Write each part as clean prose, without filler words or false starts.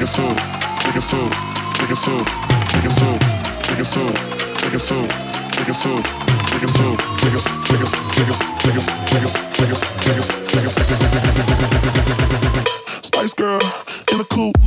Spice Girl in the coupe.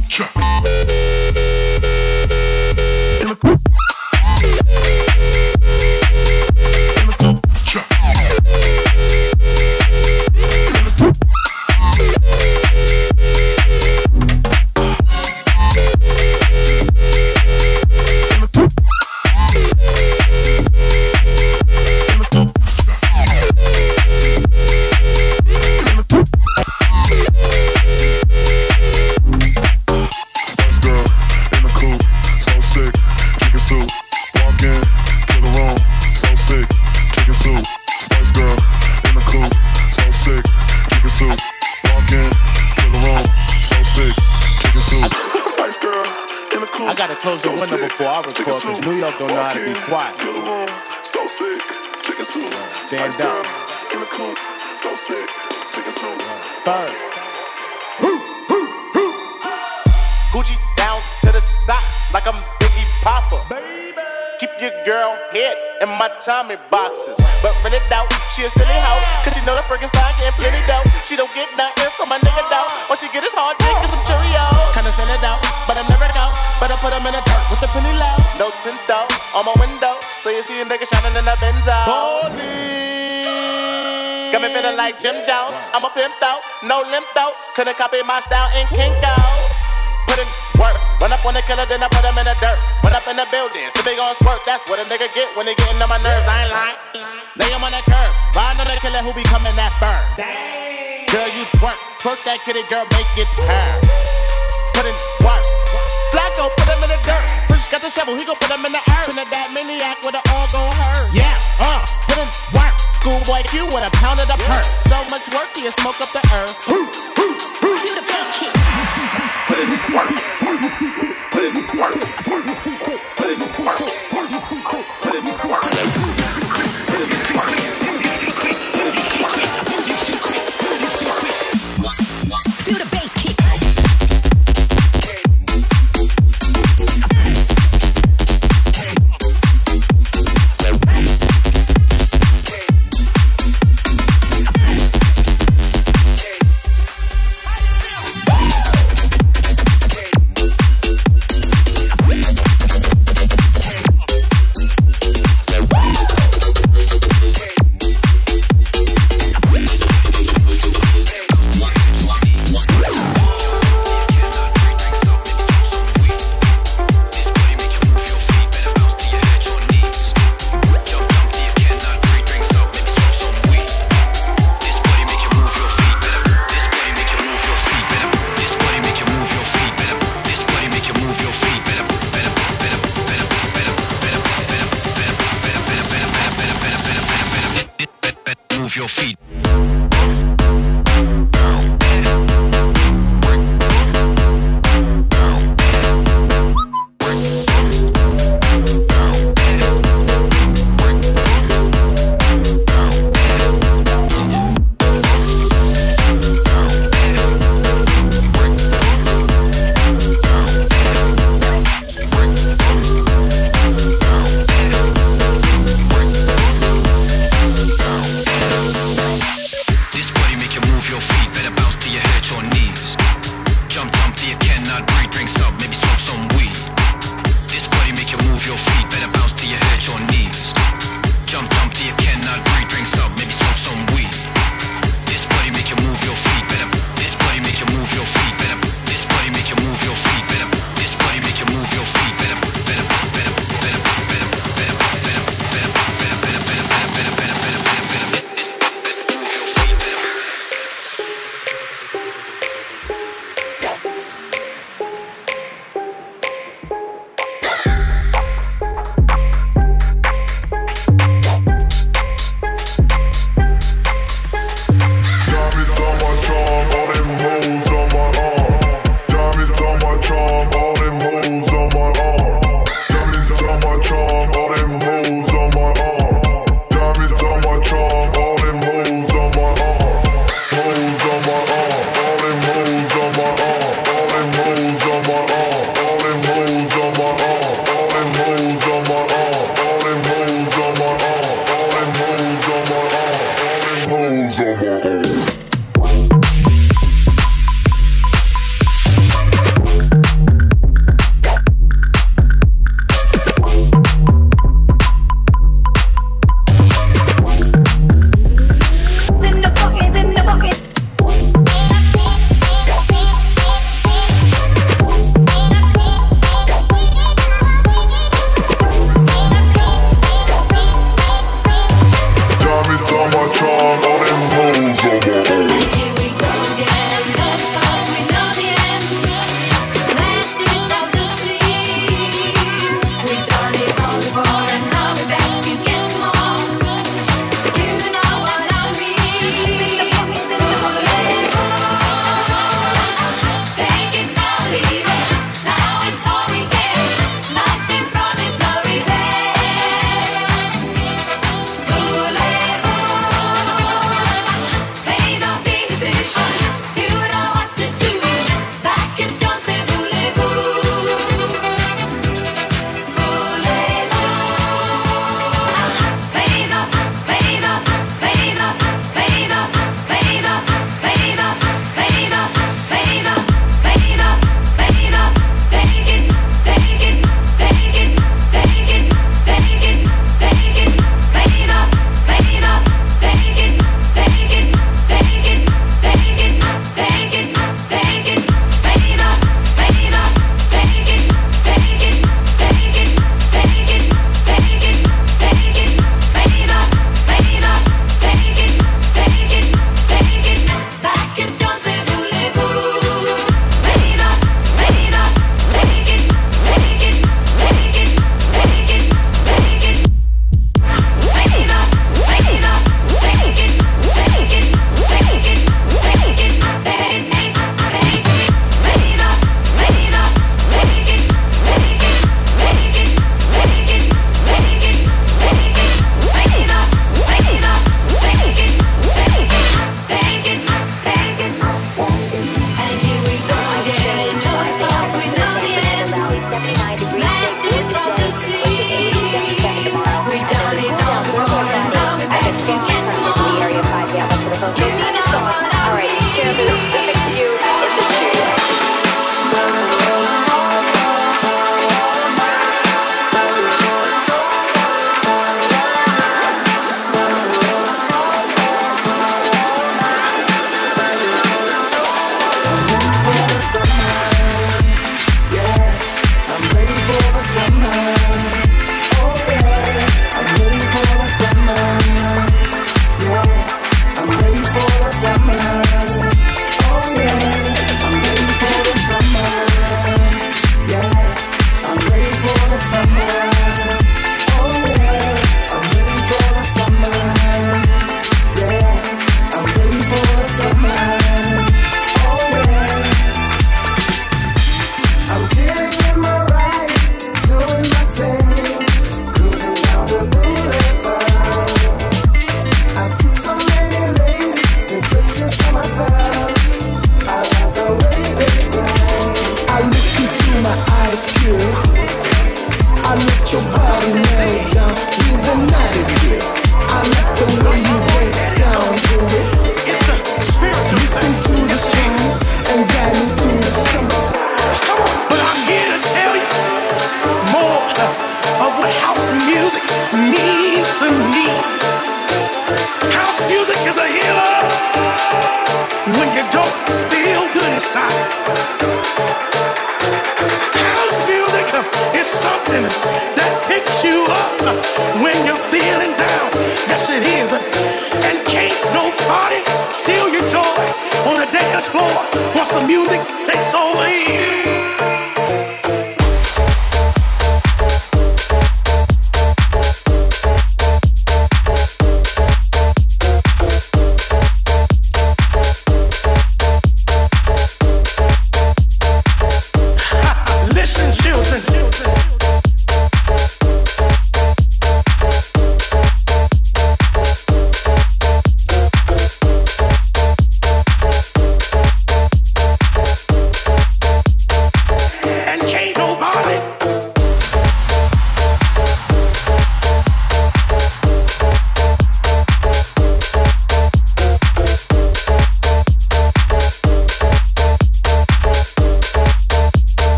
Close the window before I record, cause New York don't know how to be quiet. So sick, chicken soup. Stand up. In the coop, so sick, chicken soup. Third. Gucci down to the socks like I'm Biggie Papa. Baby. Keep your girl head in my Tommy boxes. But rent it out, she a silly hoe, cause she know the freaking style getting plenty dough. She don't get nothing from my nigga though. All she get is hard dick and some Cheerios. Kinda send it out, but I never go. But I put them in the dirt with the penny low. No tint though, on my window. So you see a nigga shining in the Benzo. Holy. Got me feeling like Jim Jones. I'm a pimp though, no limp though. Couldn't copy my style in Kinko's. Put in work, run up on the killer, then I put him in the dirt. Run up in the building, so they gon' squirt. That's what a nigga get when they getting on my nerves. I ain't lying. Lay him on that curb, ride on the killer who be coming that burn. Girl, you twerk, twerk that kitty, girl, make it turn. Put in work. Flacco, put him in the dirt. Push got the shovel, he gon' put him in the earth. Trinidad maniac with it all gon' hurt. Yeah, put in work. Schoolboy Q with a pound of the perk. So much work, he'll smoke up the earth. Feel the bass kick. Put it in work. Put it in work. Put it in work. Put it in work. Feel the bass kick. Your feet.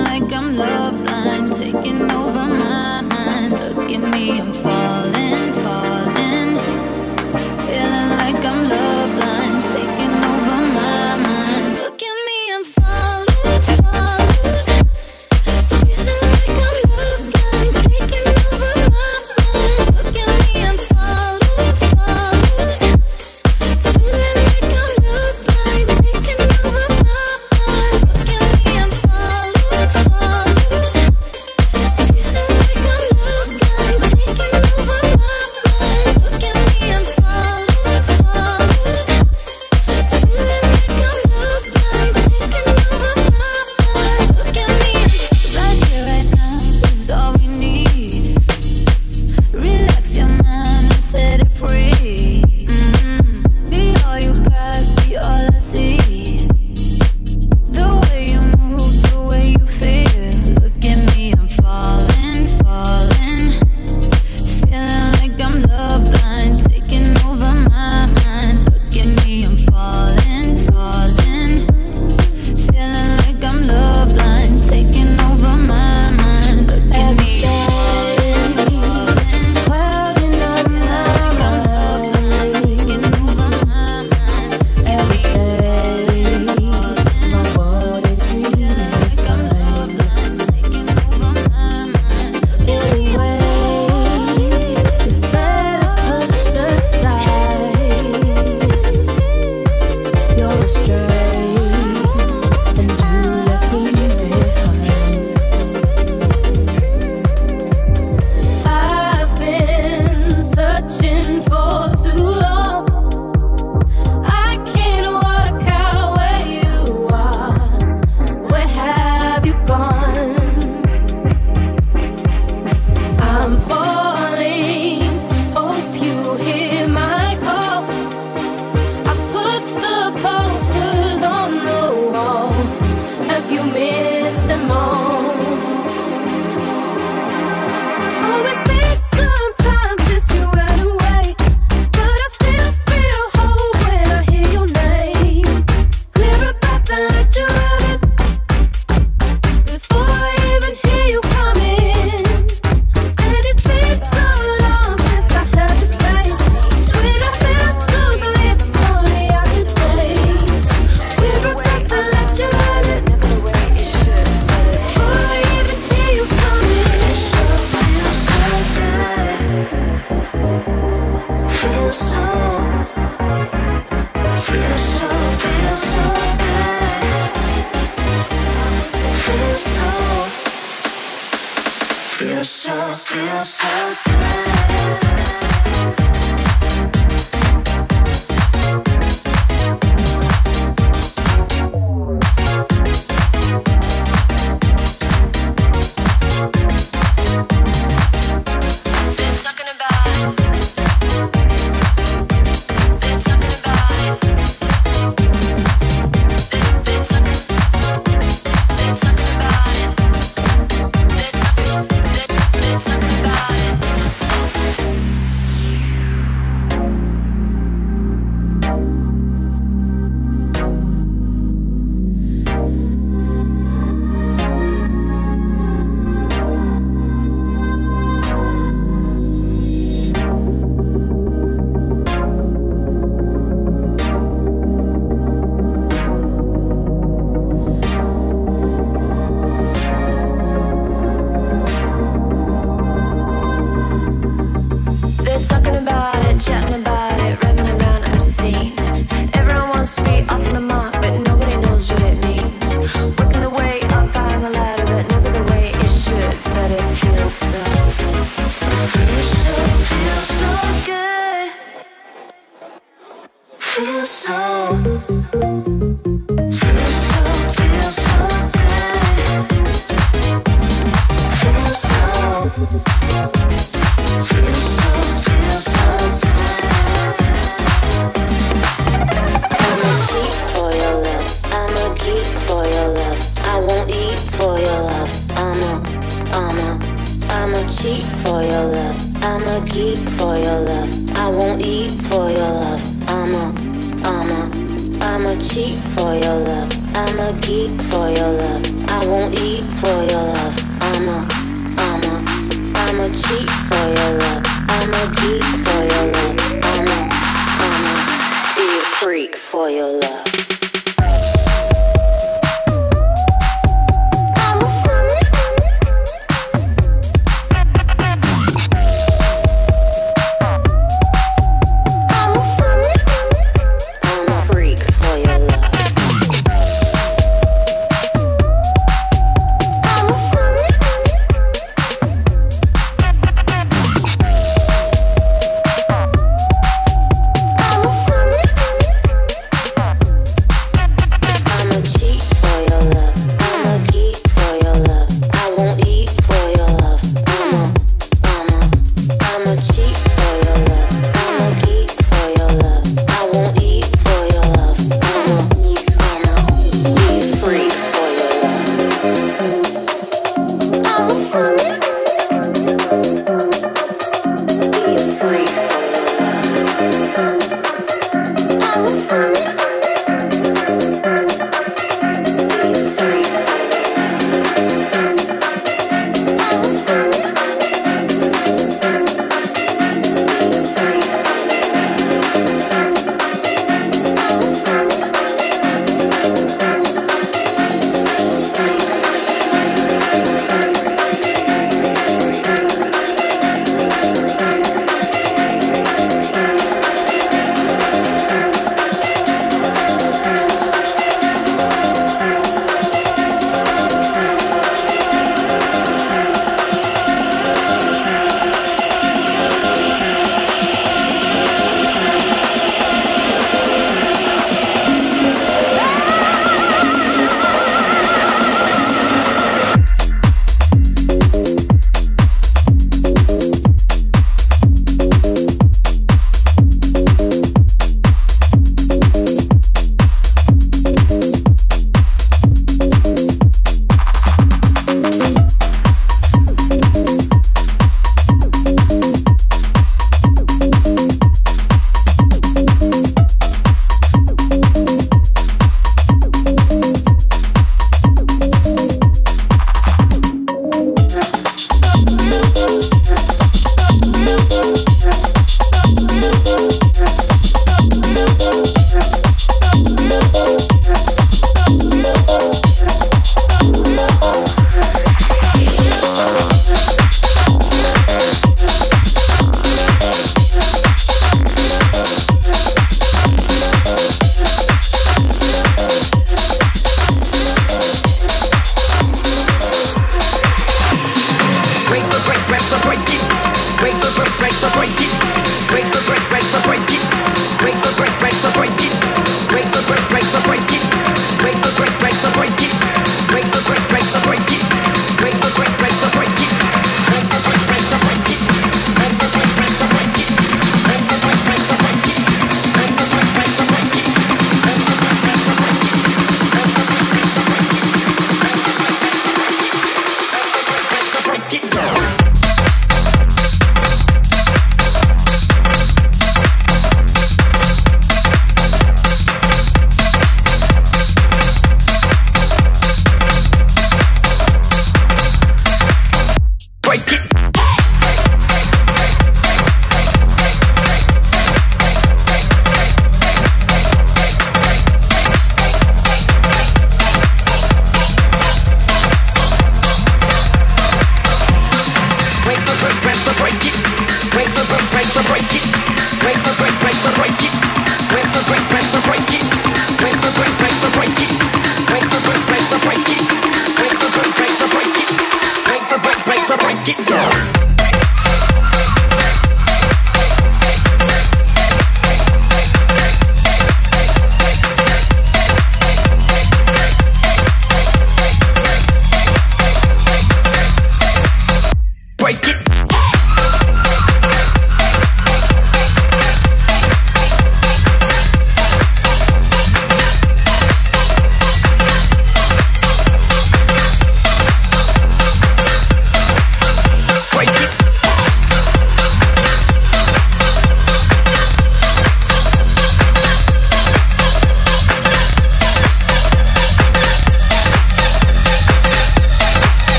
Feeling like I'm love blind, taking over my mind. Look at me, I'm falling, falling. Feeling like I'm love blind, taking over my mind. Look at me, I'm falling, falling. Feeling like I'm love blind, taking over my mind. Look at me, I'm falling, falling. Feeling like I'm love blind, taking over my mind. Look at me, I'm falling, falling. Feeling like I'm love blind, taking over my mind. Look at me, I'm falling, falling. Feeling like I'm love blind, taking over my mind. Look at me, right here, right now is all we need. Relax your mind and set it free. Be all you got, be all I see. The way you move, the way you feel. Look at me, I'm falling, falling. Feeling like I'm love blind, taking over my mind. Look at me, I'm falling, falling. Feeling like I'm love blind, taking over my mind. Look at me, falling, falling. Feeling like I'm love blind, taking over my mind. Look at me, falling, falling. My body's feeling like I'm love blind, taking over my mind. Anyway, it's better pushed aside. You're astray, and you left me behind. I've been searching for too long. I can't work out where you are. Where have you gone? I'm falling, hope you hear my call. I put the posters on the wall. Have you missed them all? Oh, it's been some time since you ran away, but I still feel whole when I hear your name. Clear about the light you're running before I even hear you coming. And it's been so long since I had to face when I felt those lips only I could taste. Clear about the light you're running before I even hear you coming. Feel so good. Feel so good. Feel so good. Been talking about it. Been talking about it. Been talking about it. Been talking about it. They're talking about it, chatting about it, revving around in the scene. Everyone wants to be off the mark, but nobody knows what it means. Working their way up high on the ladder, but never the way it should. But it feels so good. Feels so good. Feels so good. cheat for your love. I'm a geek for your love. I won't eat for your love. I'm a cheat for your love. I'm a geek for your love. I won't eat for your love. I'm a cheat for your love. I'm a geek for your love. I'm a be a freak for your love.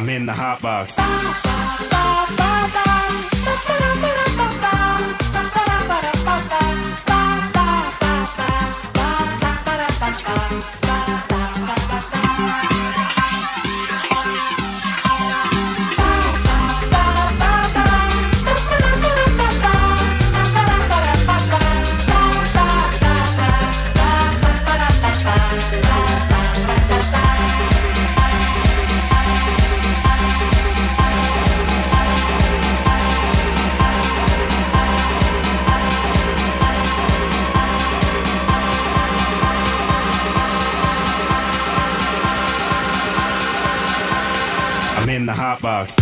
I'm in the hot box. I'm in the hot box.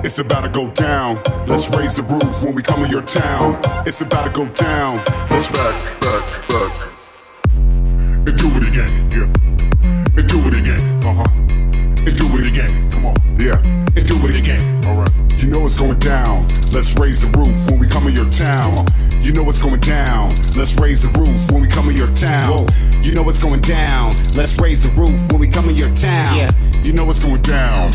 It's about to go down. Let's raise the roof when we come to your town. It's about to go down. Let's back. And do it again, yeah. And do it again, And do it again, come on, yeah. And do it again, alright. You know it's going down. Let's raise the roof when we come to your town. You know it's going down. Let's raise the roof when we come to your town. You know it's going down. Let's raise the roof when we come to your town. Yeah. You know it's going down.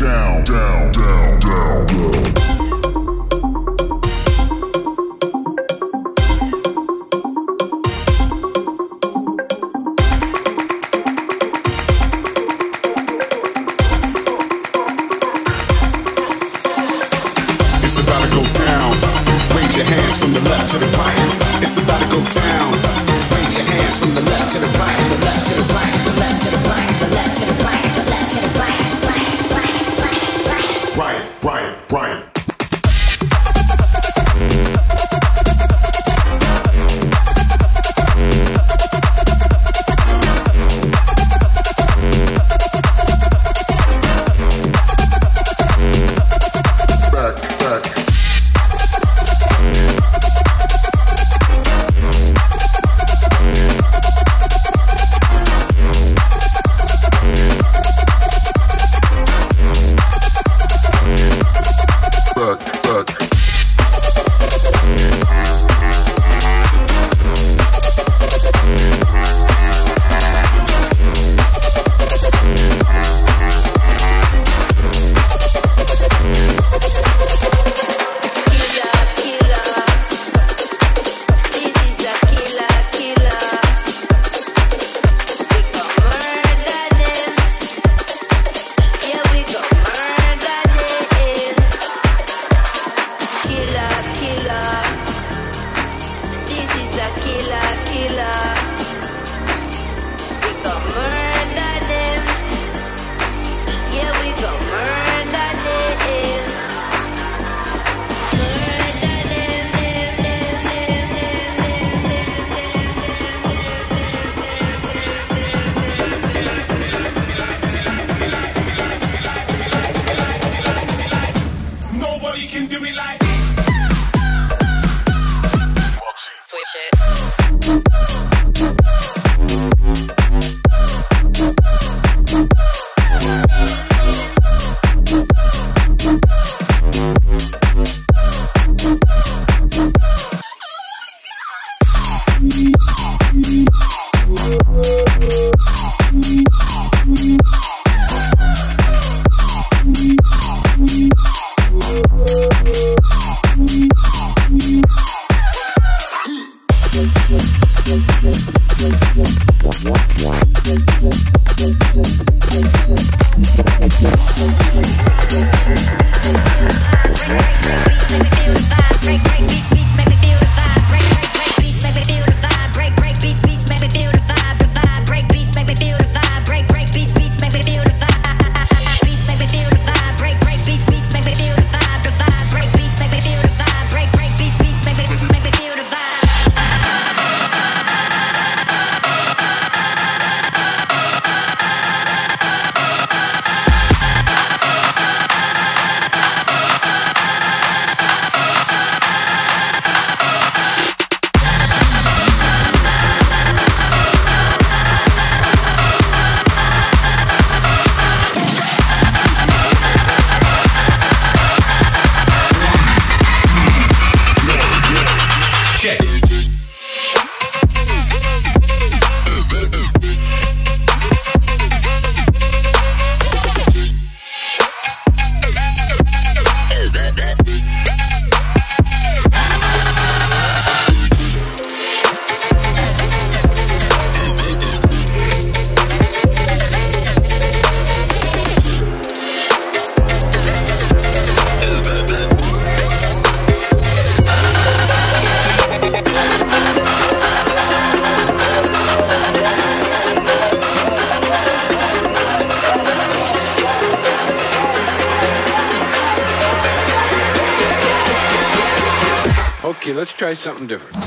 It's about to go down. Raise your hands from the left to the right. It's about to go down. Raise your hands from the left to the right. The left to the right. The left to the right. The left to the right. The left to the right. Right. Okay, let's try something different.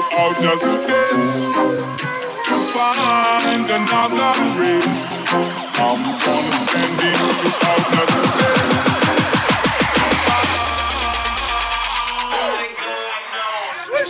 outer space to find another race. I'm gonna send it to outer space. Swish.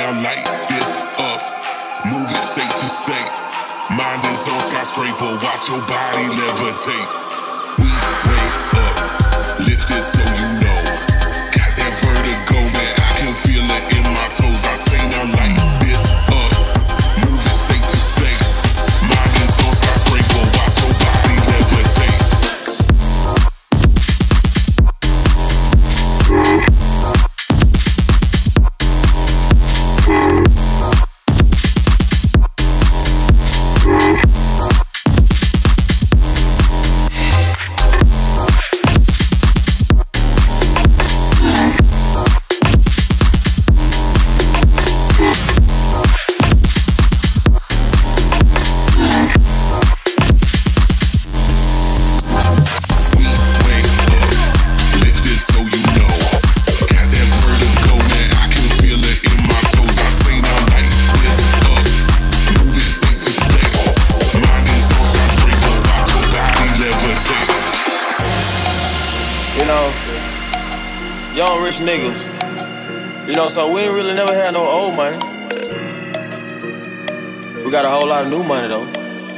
I light this up, move it state to state. Mind is on skyscraper, watch your body levitate. We wake up, lift it so you know. Got that vertigo, man, I can feel it in my toes. I say now light this up, move it state to state. Mind is on skyscraper, watch your body levitate. Young rich niggas, you know, so we ain't really never had no old money. We got a whole lot of new money though.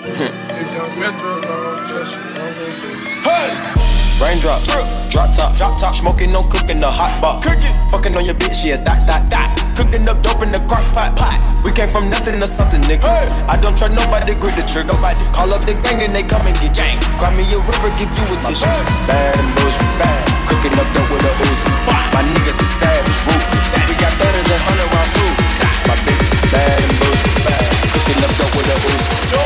Hey! Raindrop, drop top, smoking, no cooking, the hot box. Fucking on your bitch, yeah, that. Cooking up dope in the crock pot. We came from nothing to something, nigga. Hey. I don't try nobody, grip the trigger. Nobody call up the gang and they come and get gang. Cry me a river, give you a tissue. It's bad and bullshit, bad. Cooking up dope with a Uzi. My niggas is savage, ruthless. We got 30s and 100 round too. My bitch is bad and bullshit, bad. Cooking up dope with a Uzi.